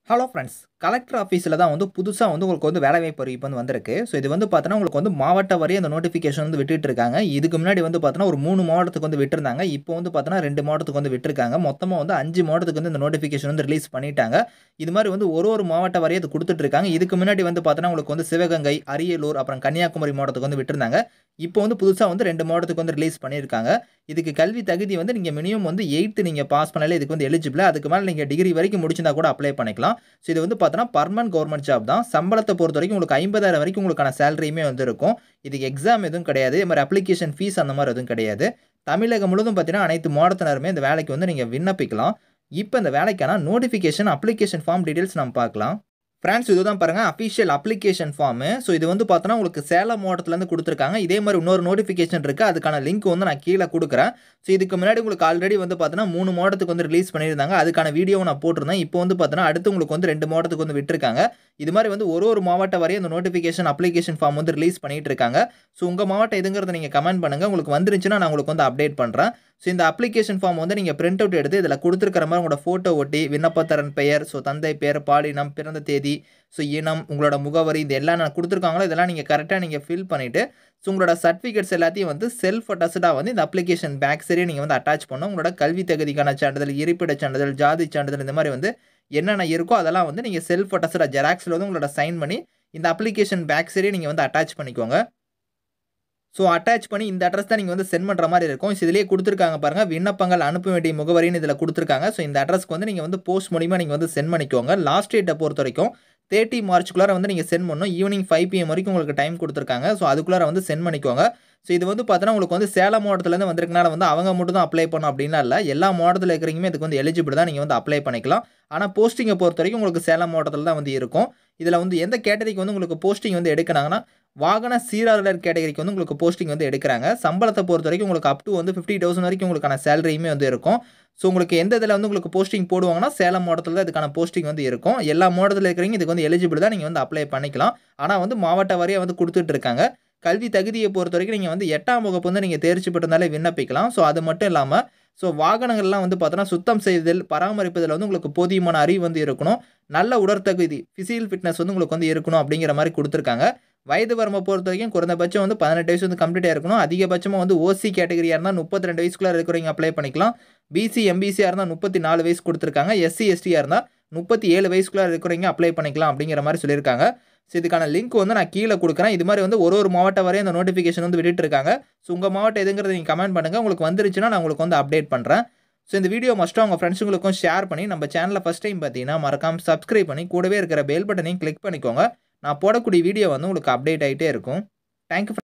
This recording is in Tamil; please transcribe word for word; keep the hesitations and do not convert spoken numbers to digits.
Hello friends. கலெக்டர் ஆஃபீஸில தான் வந்து புதுசா வந்து உங்களுக்கு வந்து வேலைவாய்ப்பு அறிவிப்பு வந்து வந்திருக்கு. ஸோ இது வந்து பார்த்தீங்கன்னா, உங்களுக்கு வந்து மாவட்ட வாரியா அந்த நோட்டிஃபிகேஷன் வந்து விட்டுட்டு இருக்காங்க. இதுக்கு முன்னாடி வந்து பார்த்தீங்கன்னா, ஒரு மூணு மாவட்டத்துக்கு வந்து விட்டிருந்தாங்க. இப்போ வந்து பார்த்தீங்கன்னா, ரெண்டு மாவட்டத்துக்கு வந்து விட்டிருக்காங்க. மொத்தமா வந்து அஞ்சு மாவட்டத்துக்கு வந்து இந்த நோட்டிஃபிகேஷன் வந்து ரிலீஸ் பண்ணிட்டாங்க. இது மாரி வந்து ஒரு ஒரு மாவட்ட வாரியா இது குடுத்துட்டு இருக்காங்க. இதுக்கு முன்னாடி வந்து பார்த்தீங்கன்னா, உங்களுக்கு வந்து சிவகங்கை, அரியலூர், அப்புறம் கன்னியாகுமரி மாவட்டத்துக்கு வந்து விட்டிருந்தாங்க. இப்போ வந்து புதுசா வந்து ரெண்டு மாவட்டத்துக்கு வந்து ரிலீஸ் பண்ணியிருக்காங்க. இதுக்கு கல்வி தகுதி வந்து நீங்க மினிமம் வந்து எய்த் நீங்க பாஸ் பண்ணாலே இதுக்கு வந்து எலிஜிபிள். அதுக்கு மேல நீங்க டிகிரி வரைக்கும் முடிச்சிருந்தா கூட அப்ளை பண்ணிக்கலாம். ஸோ இது வந்து பார்த்தீங்கன்னா, பெர்மனன்ட் கவர்ன்மென்ட் ஜாப் தான். சம்பளத்த பொறுத்தவரைக்கும் உங்களுக்கு ஐம்பதாயிரம் வரைக்கும் உங்களுக்கான சேலரியுமே வந்து இருக்கும். இதுக்கு எக்ஸாம் எதுவும் கிடையாது. இது மாரி அப்ளிகேஷன் ஃபீஸ் அந்த மாரி எதுவும் கிடையாது. தமிழகம் முழுவதும் பார்த்தீங்கன்னா, அனைத்து மாவட்டத்தினருமே இந்த வேலைக்கு வந்து நீங்க விண்ணப்பிக்கலாம். இப்ப இந்த வேலைக்கான நோட்டிஃபிகேஷன், அப்ளிகேஷன் ஃபார்ம் டீடெயில்ஸ் நம்ம பார்க்கலாம். ஃபிரெண்ட்ஸ் இதுதான் பாருங்க அஃபிஷியல் அப்ளிகேஷன் ஃபார்ம். ஸோ இது வந்து பார்த்தோன்னா உங்களுக்கு சேலம் மாவட்டத்திலேருந்து குடுத்துருக்காங்க. இதே மாரி இன்னொரு நோட்டிஃபிகேஷன் இருக்கு. அதுக்கான லிங்க் வந்து நான் கீழ குடுக்குறேன். ஸோ இதுக்கு முன்னாடி உங்களுக்கு ஆல்ரெடி வந்து பார்த்தோன்னா மூணு மாவட்டத்துக்கு வந்து ரிலீஸ் பண்ணியிருந்தாங்க. அதுக்கான வீடியோவும் நான் போட்டிருந்தேன். இப்போ வந்து பார்த்தோன்னா அடுத்து உங்களுக்கு வந்து ரெண்டு மாவட்டத்துக்கு வந்து விட்டுருக்காங்க. இது மாரி வந்து ஒரு ஒரு மாவட்ட வரையும் இந்த நோட்டிஃபிகேஷன், அப்ளிகேஷன் ஃபார்ம் வந்து ரிலீஸ் பண்ணிட்டு இருக்காங்க. ஸோ உங்க மாவட்டம் எதுங்கிறத நீங்க கமெண்ட் பண்ணுங்க. உங்களுக்கு வந்துருச்சுன்னா நான் உங்களுக்கு வந்து அப்டேட் பண்றேன். ஸோ இந்த அப்ளிகேஷன் ஃபார்ம் வந்து நீங்க பிரிண்ட் அவுட் எடுத்து இதில குடுத்திருக்கிற மாரி உங்களோட ஃபோட்டோ ஒட்டி, விண்ணப்பதாரன் பெயர், ஸோ தந்தை பெயர், பாலினம், பிறந்த தேதி, ஸோ இனம், உங்களோட முகவரி இது எல்லாம் நான் குடுத்துருக்காங்களோ இதெல்லாம் நீங்க கரெக்ட்டா நீங்க ஃபில் பண்ணிட்டு, ஸோ உங்களோட சர்டிஃபிகேட்ஸ் எல்லாத்தையும் வந்து செல்ஃப் அட்டஸ்டடா வந்து இந்த அப்ளிகேஷன் பேக் சைடே நீங்க வந்து அட்டாச் பண்ணணும். உங்களோட கல்வி தகுதிக்கான சான்றிதழ், இருப்பிடச் சான்றிதழ், ஜாதி சான்றிதழ் இந்த மாரி வந்து என்னென்ன இருக்கோ அதெல்லாம் வந்து நீங்க செல்ஃப் அட்டஸ்டடா ஜெராக்ஸ்ல வந்து உங்களோட சைன் பண்ணி இந்த அப்ளிகேஷன் பேக் சைடே நீங்க வந்து அட்டாச் பண்ணிக்கோங்க. ஸோ அட்டாச் பண்ணி இந்த அட்ரஸ் தான் நீங்க வந்து சென்ட் பண்ற மாரி இருக்கும். ஸோ இதிலேயே குடுத்துருக்காங்க பாருங்க. விண்ணப்பங்கள் அனுப்ப வேண்டிய முகவரின்னு இதில குடுத்துருக்காங்க. ஸோ இந்த அட்ரஸ்க்கு வந்து நீங்க வந்து போஸ்ட் மூலியமா நீங்க வந்து சென்ட் பண்ணிக்கோங்க. லாஸ்ட் டேட்ட பொறுத்தவரைக்கும் முப்பது மார்ச்சுக்குள்ளார வந்து நீங்க சென்ட் பண்ணணும். ஈவினிங் ஃபைவ் பிஎம் வரைக்கும் உங்களுக்கு டைம் குடுத்துருக்காங்க. ஸோ அதுக்குள்ளார வந்து சென்ட் பண்ணிக்கோங்க. ஸோ இது வந்து பார்த்தீங்கன்னா, உங்களுக்கு வந்து சேலம் மாவட்டத்திலேருந்து வந்திருக்கனால வந்து அவங்க மட்டும் தான் அப்ளை பண்ணணும் அப்டின்லாம் இல்ல. எல்லா மாவட்டத்தில இருக்கிறவங்களுமே இதுக்கு வந்து எலிஜிபிள் தான். நீங்க வந்து அப்ளை பண்ணிக்கலாம். ஆனா போஸ்டிங்க பொறுத்தவரைக்கும் உங்களுக்கு சேலம் மாவட்டத்தில தான் வந்து இருக்கும். இதில வந்து எந்த கேட்டகரிக்கு வந்து உங்களுக்கு போஸ்டிங் வந்து எடுக்குறாங்கன்னா, வாகன சீராளர் கேட்டகரிக்கு வந்து உங்களுக்கு போஸ்டிங் வந்து எடுக்குறாங்க. சம்பளத்த பொறுத்தவரைக்கும் உங்களுக்கு அப் டூ வந்து ஐம்பதாயிரம் வரைக்கும் உங்களுக்கான சேலரியுமே வந்து இருக்கும். ஸோ உங்களுக்கு எந்த இதில வந்து உங்களுக்கு போஸ்டிங் போடுவாங்கன்னா, சேலம் மாவட்டத்தில தான் இதுக்கான போஸ்டிங் வந்து இருக்கும். எல்லா மாவட்டத்தில இருக்கிறவங்க இதுக்கு வந்து எலிஜிபிள் தான். நீங்க வந்து அப்ளை பண்ணிக்கலாம். ஆனா வந்து மாவட்ட வாரியா வந்து குடுத்துட்டு இருக்காங்க. கல்வி தகுதிய பொறுத்தவரைக்கும் நீங்க வந்து எட்டாம் வகுப்பு வந்து நீங்க தேர்ச்சி பெற்றிருந்தாலே விண்ணப்பிக்கலாம். ஸோ அது மட்டும் இல்லாம, ஸோ வாகனங்கள்லாம் வந்து பார்த்தோன்னா, சுத்தம் செய்தல், பராமரிப்பதில வந்து உங்களுக்கு போதியமான அறிவு வந்து இருக்கணும். நல்ல உடற்தகுதி, பிசிக்கல் ஃபிட்னஸ் வந்து உங்களுக்கு வந்து இருக்கணும் அப்படிங்கிற மாரி குடுத்துருக்காங்க. வயது வரம்ப பொறுத்தவரைக்கும் குறைந்தபட்சம் வந்து பதினெட்டு வயசு வந்து கம்ப்ளீட் ஆயிருக்கணும். அதிகபட்சமா வந்து ஓசி கேட்டகரியா இருந்தா முப்பத்தி ரெண்டு வயசுக்குள்ள இருக்கிறவங்க அப்ளை பண்ணிக்கலாம். பிசி, எம்பிசியா இருந்தா முப்பத்தி நாலு வயசு குடுத்துருக்காங்க. எஸ்சி, எஸ்டியா இருந்தா முப்பத்தி ஏழு வயசுக்குள்ள இருக்கிறவங்க அப்ளை பண்ணிக்கலாம் அப்படிங்கிற மாரி சொல்லியிருக்காங்க. ஸோ இதுக்கான லிங்க் வந்து நான் கீழ குடுக்குறேன். இது மாரி வந்து ஒரு ஒரு மாவட்டம் வரையும் இந்த நோட்டிஃபிகேஷன் வந்து விட்டுட்டு இருக்காங்க. ஸோ உங்க மாவட்டம் எதுங்கிறத நீங்க கமெண்ட் பண்ணுங்க. உங்களுக்கு வந்துருச்சுன்னா நான் உங்களுக்கு வந்து அப்டேட் பண்றேன். ஸோ இந்த வீடியோ மஸ்ட்டா உங்க ஃப்ரெண்ட்ஸுங்களுக்கும் ஷேர் பண்ணி நம்ம சேனல ஃபர்ஸ்ட் டைம் பார்த்தீங்கன்னா, மறக்காம சப்ஸ்கிரைப் பண்ணி கூடவே இருக்கிற பெல் பட்டனையும் கிளிக் பண்ணிக்கோங்க. நான் போடக்கூடிய வீடியோ வந்து உங்களுக்கு அப்டேட் ஆயிட்டே இருக்கும். Thank you.